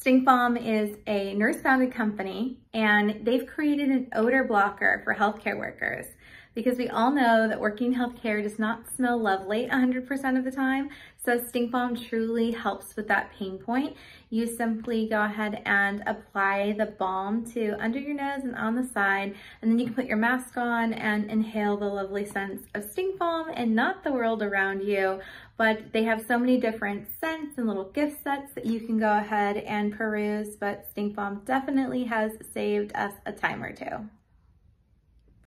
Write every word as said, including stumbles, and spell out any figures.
Stink Balm is a nurse-founded company, and they've created an odor blocker for healthcare workers because we all know that working in healthcare does not smell lovely one hundred percent of the time. So Stink Balm truly helps with that pain point. You simply go ahead and apply the balm to under your nose and on the side, and then you can put your mask on and inhale the lovely scents of Stink Balm and not the world around you. But they have so many different scents and little gift sets that you can go ahead and peruse, but Stink Balm definitely has saved us a time or two.